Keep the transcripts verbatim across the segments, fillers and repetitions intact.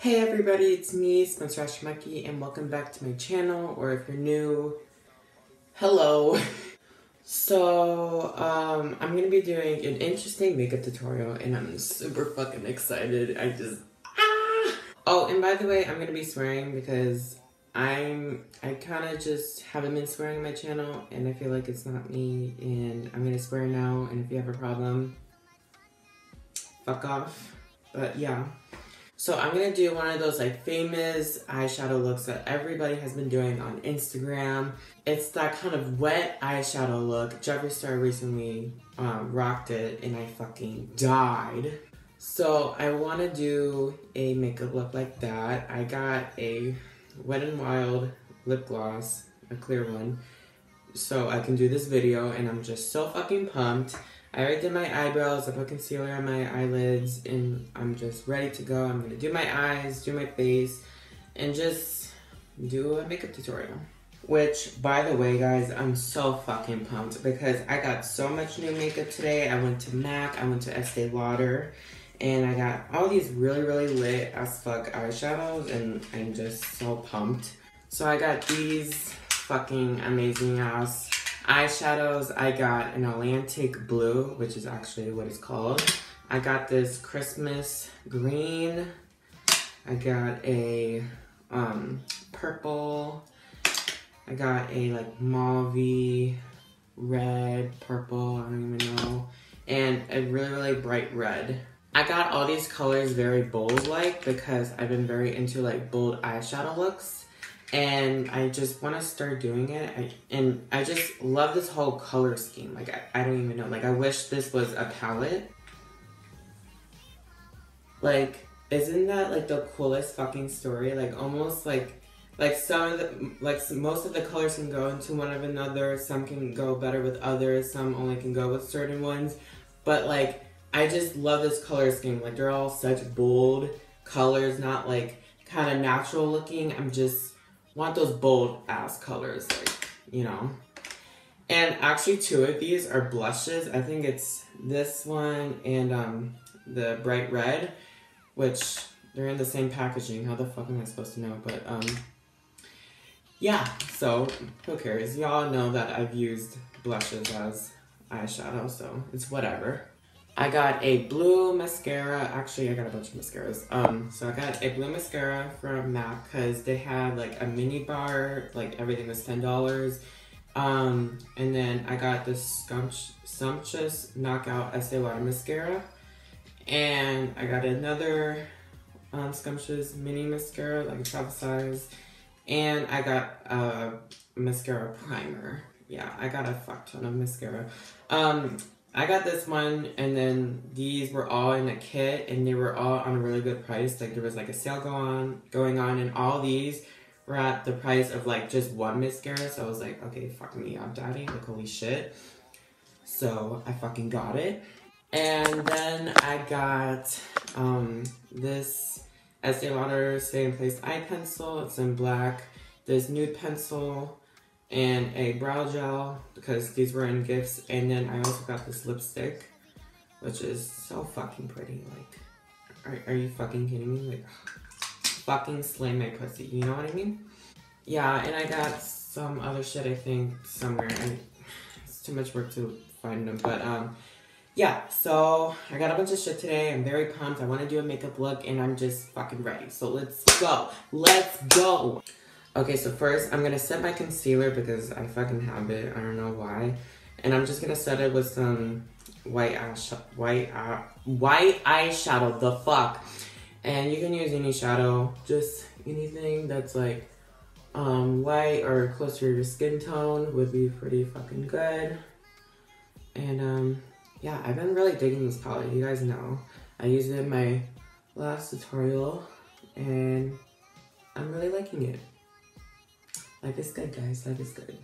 Hey everybody, it's me, Spencer Ashimaki, and welcome back to my channel, or if you're new, hello. So, um, I'm gonna be doing an interesting makeup tutorial, and I'm super fucking excited. I just, ah! Oh, and by the way, I'm gonna be swearing because I'm, I kind of just haven't been swearing on my channel, and I feel like it's not me, and I'm gonna swear now, and if you have a problem, fuck off. But yeah. So I'm gonna do one of those like famous eyeshadow looks that everybody has been doing on Instagram. It's that kind of wet eyeshadow look. Jeffree Star recently um, rocked it and I fucking died. So I wanna do a makeup look like that. I got a Wet n Wild lip gloss, a clear one, so I can do this video and I'm just so fucking pumped. I already did my eyebrows, I put concealer on my eyelids, and I'm just ready to go. I'm gonna do my eyes, do my face, and just do a makeup tutorial. Which, by the way, guys, I'm so fucking pumped because I got so much new makeup today. I went to MAC, I went to Estee Lauder, and I got all these really, really lit as fuck eyeshadows, and I'm just so pumped. So I got these fucking amazing ass eyeshadows. I got an Atlantic Blue, which is actually what it's called. I got this Christmas green. I got a um, purple. I got a like mauve, red, purple, I don't even know. And a really, really bright red. I got all these colors very bold-like because I've been very into like bold eyeshadow looks. And I just want to start doing it. I, and I just love this whole color scheme. Like, I, I don't even know. Like, I wish this was a palette. Like, isn't that, like, the coolest fucking story? Like, almost, like, like, some of the, like, most of the colors can go into one of another. Some can go better with others. Some only can go with certain ones. But, like, I just love this color scheme. Like, they're all such bold colors. Not, like, kind of natural looking. I'm just want those bold ass colors, like, you know. And actually two of these are blushes. I think it's this one and um, the bright red, which they're in the same packaging. How the fuck am I supposed to know? But um, yeah, so who cares? Y'all know that I've used blushes as eyeshadow, so it's whatever. I got a blue mascara. Actually, I got a bunch of mascaras. Um, so I got a blue mascara from MAC because they had like a mini bar, like everything was ten dollars. Um, and then I got this Scumpt Sumptuous Knockout Estee Lauder mascara. And I got another um, Scrumptious mini mascara, like a travel size. And I got a mascara primer. Yeah, I got a fuck ton of mascara. Um, I got this one, and then these were all in a kit, and they were all on a really good price. Like, there was, like, a sale go on, going on, and all these were at the price of, like, just one mascara. So I was like, okay, fuck me up, daddy. Like, holy shit. So I fucking got it. And then I got um, this Estee Lauder Stay in Place eye pencil. It's in black. This nude pencil. And a brow gel, because these were in gifts. And then I also got this lipstick, which is so fucking pretty. Like, are, are you fucking kidding me? Like, fucking slay my pussy, you know what I mean? Yeah, and I got some other shit, I think, somewhere. I, it's too much work to find them, but um, yeah. So I got a bunch of shit today. I'm very pumped. I want to do a makeup look, and I'm just fucking ready. So let's go. Let's go. Okay, so first I'm gonna set my concealer because I fucking have it. I don't know why, and I'm just gonna set it with some white ash, white, uh, white eyeshadow. The fuck, and you can use any shadow, just anything that's like um, white or close to your skin tone would be pretty fucking good. And um, yeah, I've been really digging this palette. You guys know I used it in my last tutorial, and I'm really liking it. Life is good, guys. Life is good.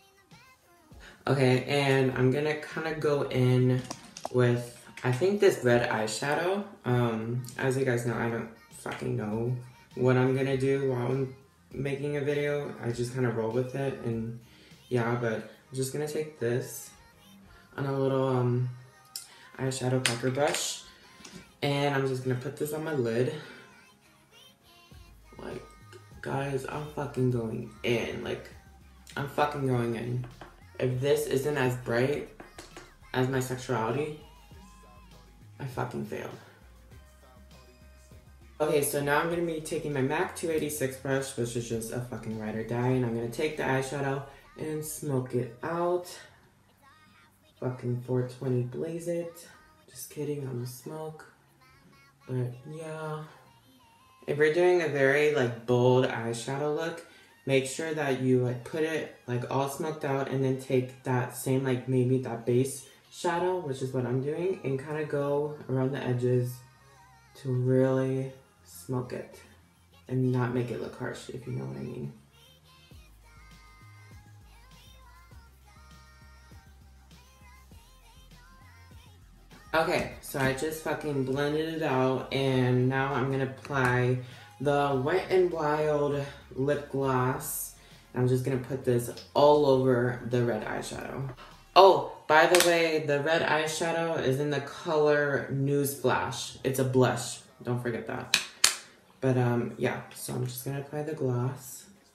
Okay, and I'm gonna kind of go in with, I think, this red eyeshadow. Um, as you guys know, I don't fucking know what I'm gonna do while I'm making a video. I just kind of roll with it, and yeah, but I'm just gonna take this on a little um, eyeshadow pucker brush, and I'm just gonna put this on my lid. Guys, I'm fucking going in. Like, I'm fucking going in. If this isn't as bright as my sexuality, I fucking failed. Okay, so now I'm going to be taking my MAC two eighty-six brush, which is just a fucking ride or die, and I'm going to take the eyeshadow and smoke it out. Fucking four twenty blaze it. Just kidding, I'm a smoke. But yeah. If you're doing a very like bold eyeshadow look, make sure that you like put it like all smoked out and then take that same like maybe that base shadow, which is what I'm doing, and kind of go around the edges to really smoke it and not make it look harsh, if you know what I mean. Okay, so I just fucking blended it out, and now I'm gonna apply the Wet n Wild lip gloss. I'm just gonna put this all over the red eyeshadow. Oh, by the way, the red eyeshadow is in the color Newsflash. It's a blush, don't forget that. But um, yeah, so I'm just gonna apply the gloss.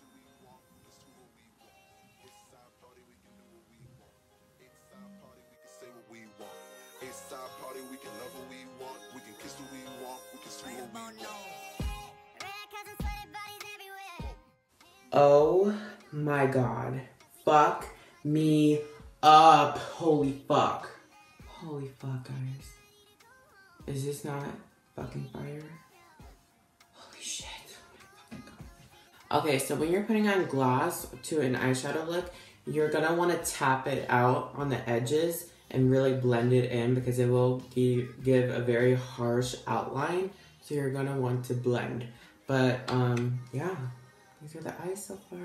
Oh my god. Fuck me up. Holy fuck. Holy fuck, guys. Is this not fucking fire? Holy shit. Oh my fucking god. Okay, so when you're putting on gloss to an eyeshadow look, you're gonna want to tap it out on the edges and really blend it in because it will give a very harsh outline. So you're gonna want to blend. But um, yeah. These are the eyes so far.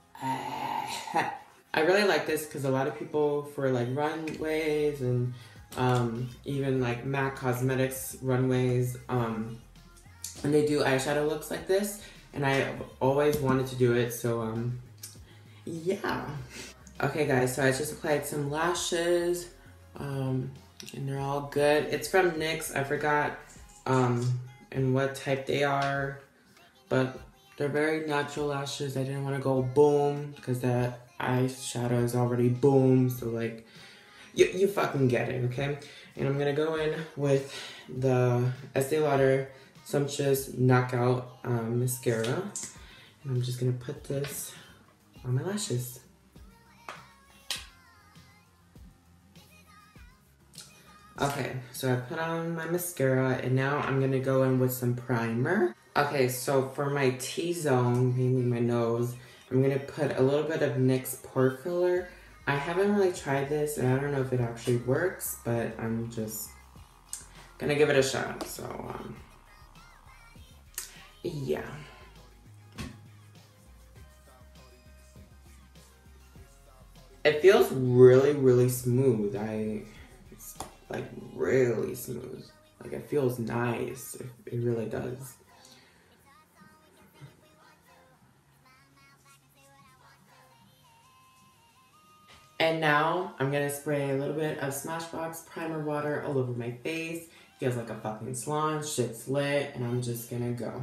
I really like this because a lot of people for like runways and um, even like MAC Cosmetics runways, um, when they do eyeshadow looks like this, and I always wanted to do it, so um, yeah. Okay guys, so I just applied some lashes, um, and they're all good. It's from NYX, I forgot um, and what type they are, but they're very natural lashes. I didn't want to go boom because that eyeshadow is already boom. So like, you, you fucking get it, okay? And I'm going to go in with the Estee Lauder Sumptuous Knockout um, Mascara. And I'm just going to put this on my lashes. Okay, so I put on my mascara and now I'm going to go in with some primer. Okay, so for my T-zone, mainly my nose, I'm going to put a little bit of NYX Pore Filler. I haven't really tried this, and I don't know if it actually works, but I'm just going to give it a shot. So, um, yeah. It feels really, really smooth. I, it's like really smooth. Like it feels nice. It, it really does. And now I'm gonna spray a little bit of Smashbox primer water all over my face. Feels like a fucking salon, shit's lit, and I'm just gonna go.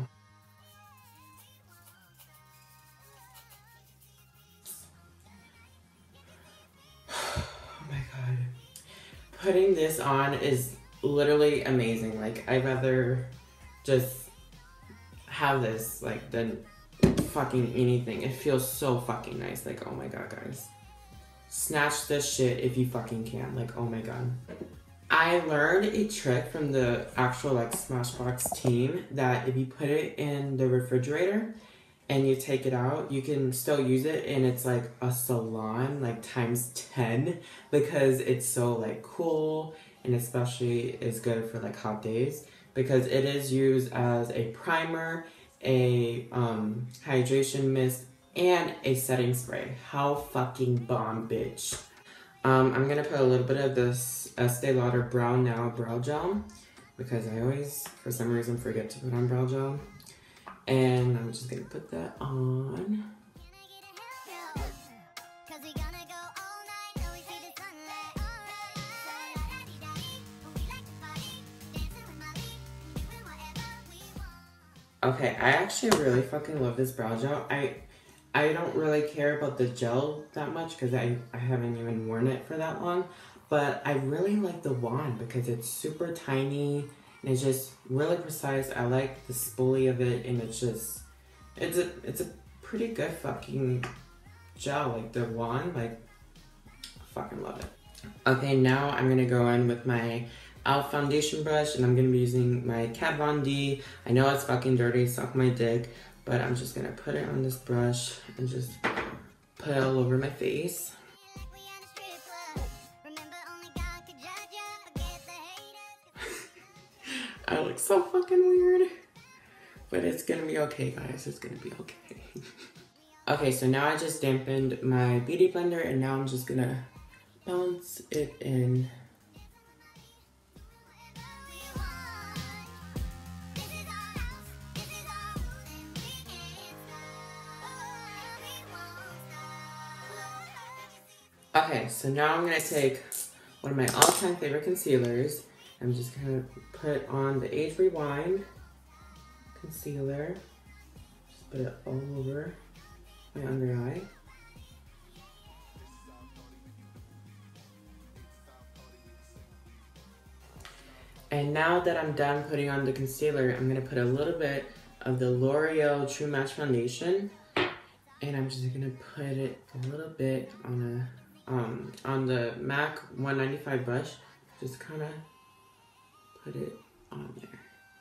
Oh my god. Putting this on is literally amazing. Like, I'd rather just have this, like, than fucking anything. It feels so fucking nice. Like, oh my god, guys. Snatch this shit if you fucking can. Like, oh my god. I learned a trick from the actual like Smashbox team that if you put it in the refrigerator and you take it out, you can still use it, and it's like a salon like times ten because it's so like cool, and especially is good for like hot days because it is used as a primer, a um, hydration mist, and a setting spray. How fucking bomb, bitch. Um, I'm gonna put a little bit of this Estee Lauder Brow Now Brow Gel because I always, for some reason, forget to put on brow gel. And I'm just gonna put that on. Okay, I actually really fucking love this brow gel. I I don't really care about the gel that much because I, I haven't even worn it for that long. But I really like the wand because it's super tiny and it's just really precise. I like the spoolie of it, and it's just, it's a, it's a pretty good fucking gel. Like the wand, like, I fucking love it. Okay, now I'm gonna go in with my e l f foundation brush, and I'm gonna be using my Kat Von D. I know it's fucking dirty, suck my dick, but I'm just gonna put it on this brush and just put it all over my face. I look so fucking weird, but it's gonna be okay, guys. It's gonna be okay. Okay, so now I just dampened my beauty blender, and now I'm just gonna bounce it in. Okay, so now I'm gonna take one of my all-time favorite concealers. I'm just gonna put on the Age Rewind concealer. Just put it all over my under eye. And now that I'm done putting on the concealer, I'm gonna put a little bit of the L'Oreal True Match Foundation, and I'm just gonna put it a little bit on a um on the MAC one ninety-five brush. Just kind of put it on there.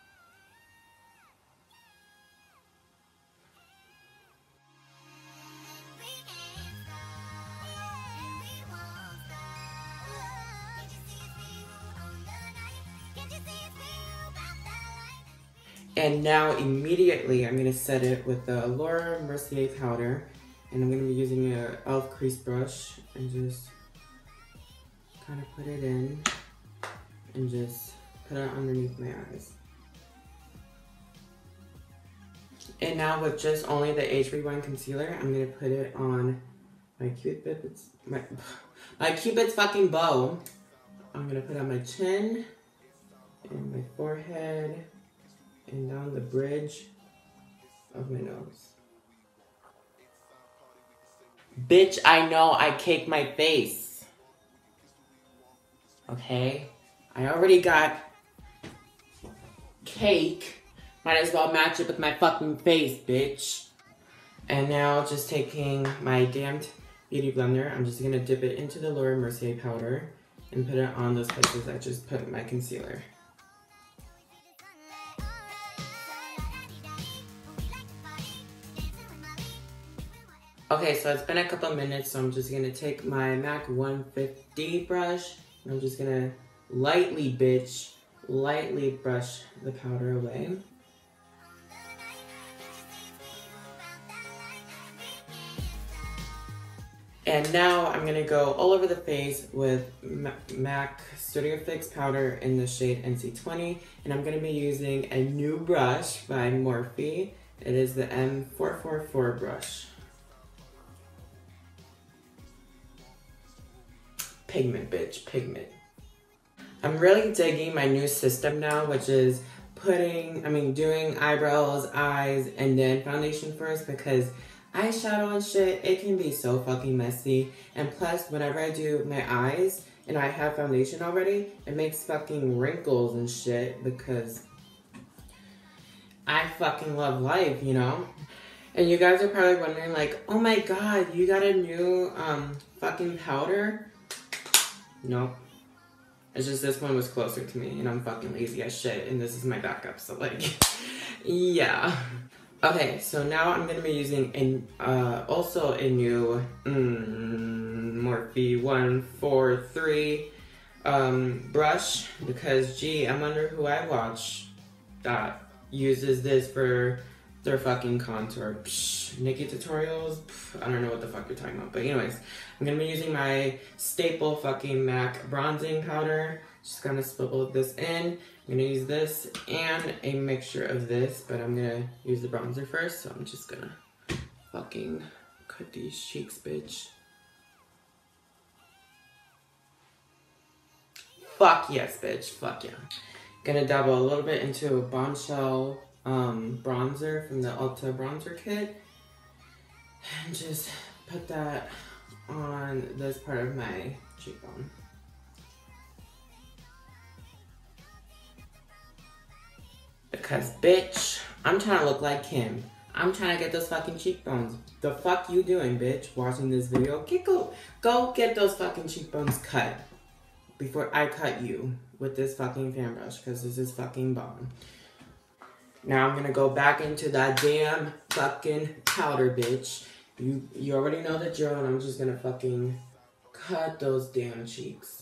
And now immediately I'm gonna set it with the Laura Mercier powder, and I'm gonna be using a e l f crease brush and just kind of put it in and just put it underneath my eyes. And now with just only the Age Rewind concealer, I'm gonna put it on my Cupid's my my Cupid's fucking bow. I'm gonna put it on my chin and my forehead and down the bridge of my nose. Bitch, I know I cake my face. Okay? I already got cake. Might as well match it with my fucking face, bitch. And now just taking my damned beauty blender, I'm just gonna dip it into the Laura Mercier powder and put it on those places I just put my concealer. Okay, so it's been a couple minutes, so I'm just gonna take my MAC one fifty brush, and I'm just gonna lightly, bitch, lightly brush the powder away. And now I'm gonna go all over the face with MAC Studio Fix powder in the shade N C twenty, and I'm gonna be using a new brush by Morphe. It is the M four forty-four brush. Pigment, bitch, pigment. I'm really digging my new system now, which is putting, I mean, doing eyebrows, eyes, and then foundation first, because eyeshadow and shit, it can be so fucking messy. And plus, whenever I do my eyes and I have foundation already, it makes fucking wrinkles and shit, because I fucking love life, you know? And you guys are probably wondering, like, oh my god, you got a new um fucking powder? Nope. It's just this one was closer to me, and I'm fucking lazy as shit, and this is my backup, so like, yeah. Okay, so now I'm gonna be using a, uh, also a new mm, Morphe one forty-three um, brush, because gee, I'm wonder who I watch that uses this for their fucking contour. Psh, Nikki tutorials? Pff, I don't know what the fuck you're talking about. But anyways, I'm gonna be using my staple fucking MAC bronzing powder. Just gonna swivel this in. I'm gonna use this and a mixture of this, but I'm gonna use the bronzer first, so I'm just gonna fucking cut these cheeks, bitch. Fuck yes, bitch. Fuck yeah. Gonna dabble a little bit into a Bombshell um, bronzer from the Ulta bronzer kit. And just put that on this part of my cheekbone. Because, bitch, I'm trying to look like Kim. I'm trying to get those fucking cheekbones. The fuck you doing, bitch, watching this video? Get, go, go get those fucking cheekbones cut before I cut you with this fucking fan brush, because this is fucking bomb. Now I'm gonna go back into that damn fucking powder, bitch. You, you already know the drill, and I'm just gonna fucking cut those damn cheeks.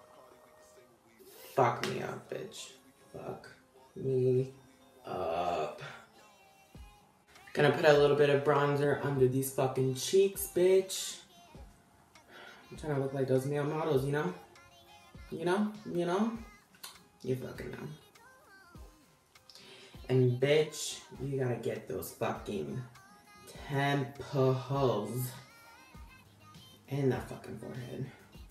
Fuck me up, bitch. Fuck me up. Gonna put a little bit of bronzer under these fucking cheeks, bitch. I'm trying to look like those male models, you know? You know? You know? You fucking know. And bitch, you gotta get those fucking temples and that fucking forehead.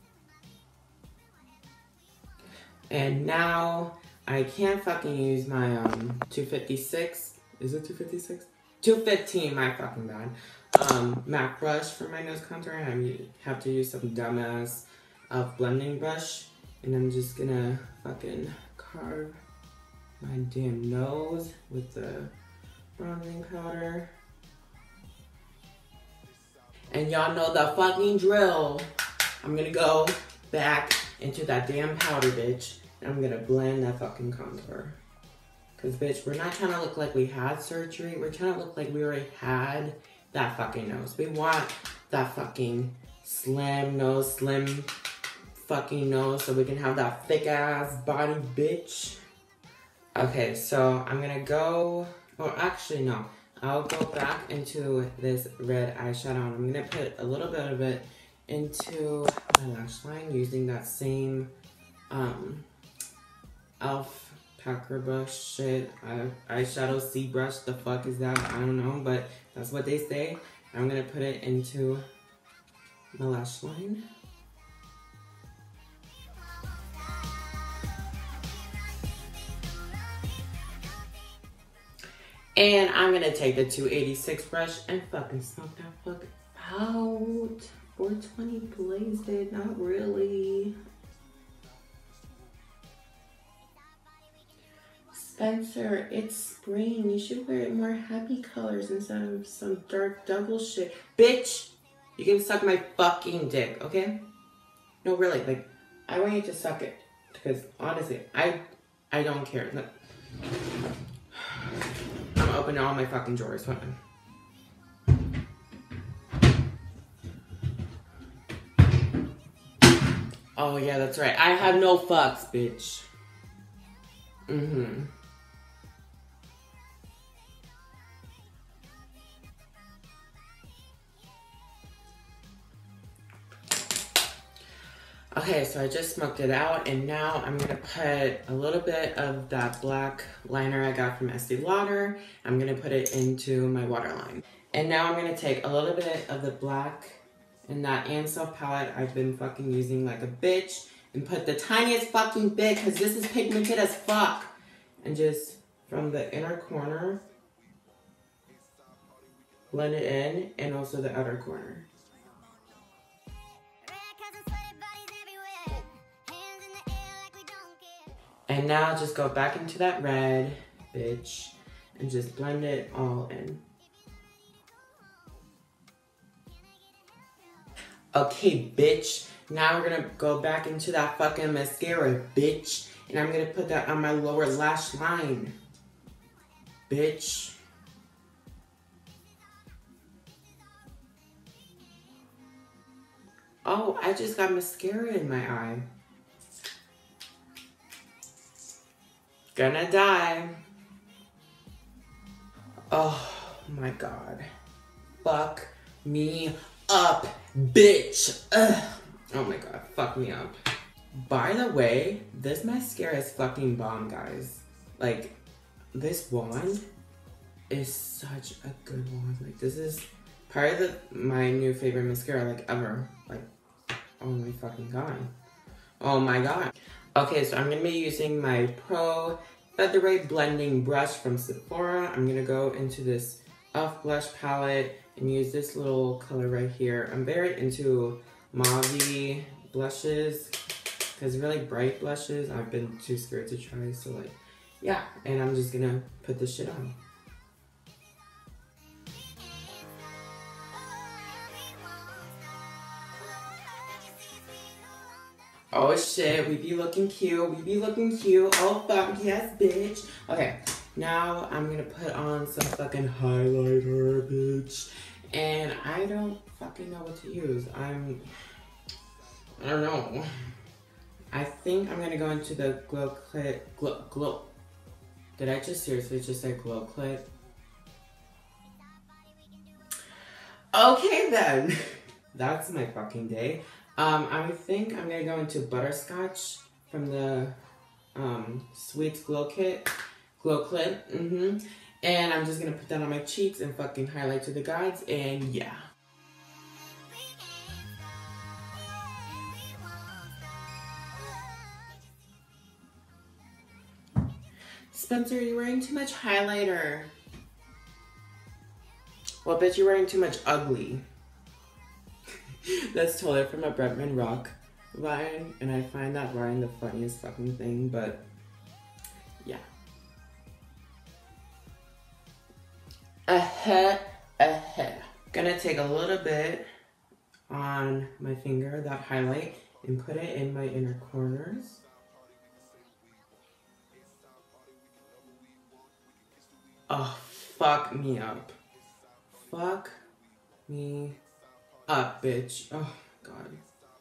And now I can't fucking use my um two fifty-six. Is it two fifty-six? two fifteen, my fucking bad. Um, MAC brush for my nose contour. I have to use some dumbass uh, blending brush. And I'm just gonna fucking carve my damn nose with the bronzing powder. And y'all know the fucking drill. I'm gonna go back into that damn powder, bitch. And I'm gonna blend that fucking contour. Cause bitch, we're not trying to look like we had surgery. We're trying to look like we already had that fucking nose. We want that fucking slim nose, slim fucking nose, so we can have that thick ass body, bitch. Okay, so I'm gonna go, or actually no, I'll go back into this red eyeshadow and I'm gonna put a little bit of it into my lash line using that same um, e l f Packer brush shit, uh, eyeshadow C brush, the fuck is that? I don't know, but that's what they say. I'm gonna put it into my lash line. And I'm gonna take the two eighty-six brush and fucking smoke that fuck out. four twenty blazed it, not really. Spencer, it's spring. You should wear more happy colors instead of some dark double shit. Bitch, you can suck my fucking dick, okay? No, really, like, I want you to suck it. Because, honestly, I I don't care. Look. I'm opening all my fucking drawers. Hold on. Oh, yeah, that's right. I have no fucks, bitch. Mm-hmm. Okay, so I just smoked it out, and now I'm gonna put a little bit of that black liner I got from Estee Lauder. I'm gonna put it into my waterline. And now I'm gonna take a little bit of the black in that Ansel palette I've been fucking using like a bitch, and put the tiniest fucking bit, because this is pigmented as fuck. And just from the inner corner, blend it in, and also the outer corner. And now just go back into that red, bitch, and just blend it all in. Okay, bitch, now we're gonna go back into that fucking mascara, bitch, and I'm gonna put that on my lower lash line, bitch. Oh, I just got mascara in my eye. Gonna die. Oh my god. Fuck me up, bitch. Ugh. Oh my god, fuck me up. By the way, this mascara is fucking bomb, guys. Like, this wand is such a good wand. Like, this is part of the, my new favorite mascara, like, ever. Like, oh my fucking god. Oh my god. Okay, so I'm gonna be using my Pro Featherweight Blending Brush from Sephora. I'm gonna go into this e l f blush palette and use this little color right here. I'm very into mauve blushes, because really bright blushes I've been too scared to try, so like, yeah. And I'm just gonna put this shit on. Oh shit, we be looking cute, we be looking cute. Oh fuck, yes bitch. Okay, now I'm gonna put on some fucking highlighter, bitch. And I don't fucking know what to use. I'm, I don't know. I think I'm gonna go into the Glow Kit, Glow, Glow. Did I just seriously just say Glow Kit? Okay then. That's my fucking day. Um, I think I'm gonna go into Butterscotch from the um, Sweets Glow Kit, Glow Clip, mm-hmm. And I'm just gonna put that on my cheeks and fucking highlight to the gods, and yeah. Spencer, you're wearing too much highlighter. Well, bitch, you're wearing too much ugly. That's totally from a Bretman Rock line, and I find that line the funniest fucking thing, but yeah. Uh-huh, uh-huh. Gonna take a little bit on my finger, that highlight, and put it in my inner corners. Oh, fuck me up. Fuck me up, bitch. Oh, God.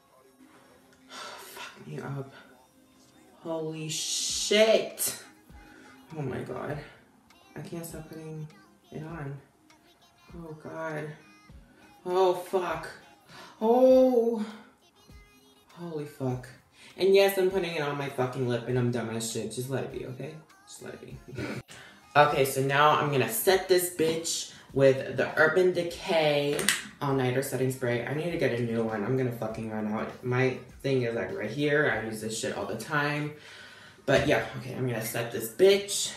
Fuck me up. Holy shit. Oh, my God. I can't stop putting it on. Oh, God. Oh, fuck. Oh. Holy fuck. And yes, I'm putting it on my fucking lip and I'm dumb as shit. Just let it be, okay? Just let it be. Okay, so now I'm gonna set this bitch with the Urban Decay All Nighter Setting Spray. I need to get a new one. I'm gonna fucking run out. My thing is like right here. I use this shit all the time. But yeah, okay, I'm gonna set this bitch.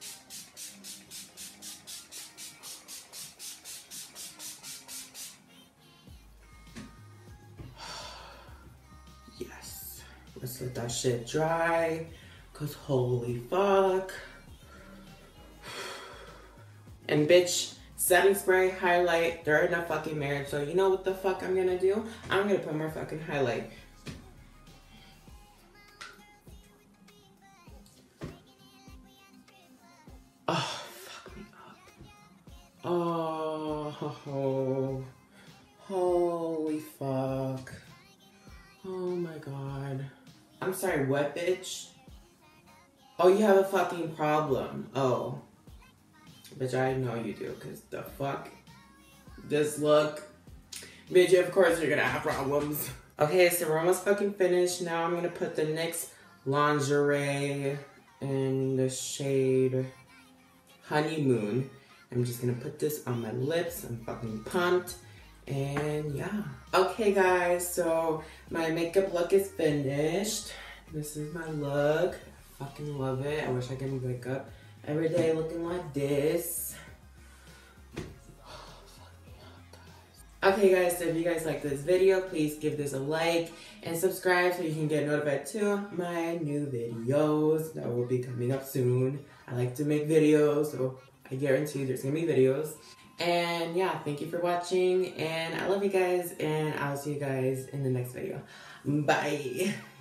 Yes. Let's let that shit dry. Cause holy fuck. And bitch, setting spray, highlight, they're in a fucking marriage. So you know what the fuck I'm gonna do? I'm gonna put more fucking highlight. Oh, fuck me up. Oh, oh, holy fuck. Oh my God. I'm sorry, what bitch? Oh, you have a fucking problem. Oh. Bitch, I know you do, because the fuck? This look. Bitch, of course you're gonna have problems. Okay, so we're almost fucking finished. Now I'm gonna put the NYX Lingerie in the shade Honeymoon. I'm just gonna put this on my lips. I'm fucking pumped. And yeah. Okay guys, so my makeup look is finished. This is my look. I fucking love it. I wish I could wake up every day looking like this. Okay guys, so if you guys like this video, please give this a like and subscribe so you can get notified to my new videos that will be coming up soon. I like to make videos, so I guarantee there's gonna be videos. And yeah, thank you for watching, and I love you guys, and I'll see you guys in the next video. Bye!